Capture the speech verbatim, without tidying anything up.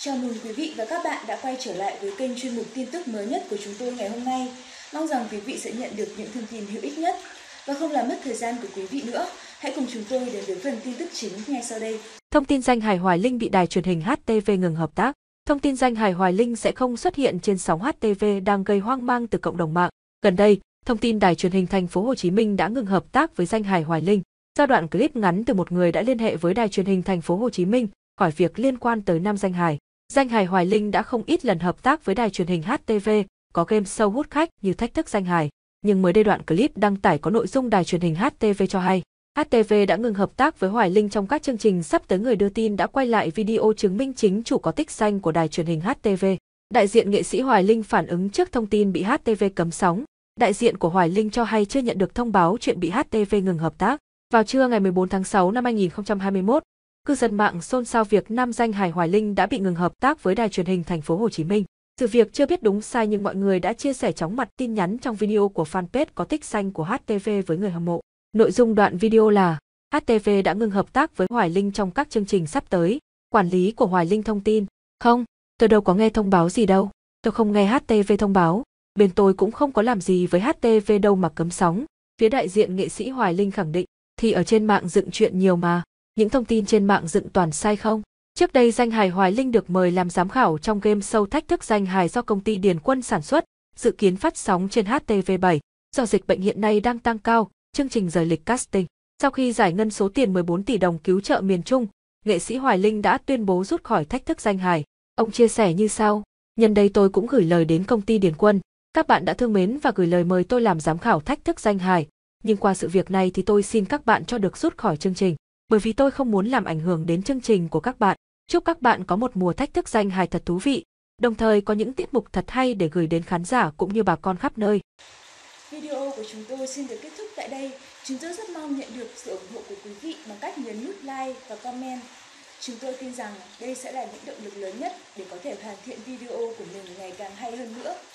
Chào mừng quý vị và các bạn đã quay trở lại với kênh chuyên mục tin tức mới nhất của chúng tôi ngày hôm nay. Mong rằng quý vị sẽ nhận được những thông tin hữu ích nhất. Và không làm mất thời gian của quý vị nữa, hãy cùng chúng tôi đến với phần tin tức chính ngay sau đây. Thông tin danh hài Hoài Linh bị đài truyền hình hát tê vê ngừng hợp tác. Thông tin danh hài Hoài Linh sẽ không xuất hiện trên sóng hát tê vê đang gây hoang mang từ cộng đồng mạng. Gần đây, thông tin đài truyền hình thành phố Hồ Chí Minh đã ngừng hợp tác với danh hài Hoài Linh. Do đoạn clip ngắn từ một người đã liên hệ với đài truyền hình thành phố Hồ Chí Minh hỏi việc liên quan tới nam danh hài. Danh hài Hoài Linh đã không ít lần hợp tác với đài truyền hình hát tê vê, có game show hút khách như Thách thức danh hài. Nhưng mới đây đoạn clip đăng tải có nội dung đài truyền hình hát tê vê cho hay, hát tê vê đã ngừng hợp tác với Hoài Linh trong các chương trình sắp tới. Người đưa tin đã quay lại video chứng minh chính chủ có tích xanh của đài truyền hình hát tê vê. Đại diện nghệ sĩ Hoài Linh phản ứng trước thông tin bị hát tê vê cấm sóng. Đại diện của Hoài Linh cho hay chưa nhận được thông báo chuyện bị hát tê vê ngừng hợp tác. Vào trưa ngày mười bốn tháng sáu năm hai nghìn không trăm hai mươi mốt, cư dân mạng xôn xao việc nam danh hài Hoài Linh đã bị ngừng hợp tác với đài truyền hình thành phố Hồ Chí Minh. Sự việc chưa biết đúng sai nhưng mọi người đã chia sẻ chóng mặt tin nhắn trong video của fanpage có tích xanh của hát tê vê với người hâm mộ. Nội dung đoạn video là: hát tê vê đã ngừng hợp tác với Hoài Linh trong các chương trình sắp tới. Quản lý của Hoài Linh thông tin: Không, tôi đâu có nghe thông báo gì đâu. Tôi không nghe hát tê vê thông báo. Bên tôi cũng không có làm gì với hát tê vê đâu mà cấm sóng. Phía đại diện nghệ sĩ Hoài Linh khẳng định: Thì ở trên mạng dựng chuyện nhiều mà. Những thông tin trên mạng dựng toàn sai không? Trước đây danh hài Hoài Linh được mời làm giám khảo trong game show Thách thức danh hài do công ty Điền Quân sản xuất, dự kiến phát sóng trên hát tê vê bảy. Do dịch bệnh hiện nay đang tăng cao, chương trình rời lịch casting. Sau khi giải ngân số tiền mười bốn tỷ đồng cứu trợ miền Trung, nghệ sĩ Hoài Linh đã tuyên bố rút khỏi Thách thức danh hài. Ông chia sẻ như sau: Nhân đây tôi cũng gửi lời đến công ty Điền Quân. Các bạn đã thương mến và gửi lời mời tôi làm giám khảo Thách thức danh hài. Nhưng qua sự việc này thì tôi xin các bạn cho được rút khỏi chương trình. Bởi vì tôi không muốn làm ảnh hưởng đến chương trình của các bạn. Chúc các bạn có một mùa Thách thức danh hài thật thú vị, đồng thời có những tiết mục thật hay để gửi đến khán giả cũng như bà con khắp nơi. Video của chúng tôi xin được kết thúc tại đây. Chúng tôi rất mong nhận được sự ủng hộ của quý vị bằng cách nhấn nút like và comment. Chúng tôi tin rằng đây sẽ là những động lực lớn nhất để có thể hoàn thiện video của mình ngày càng hay hơn nữa.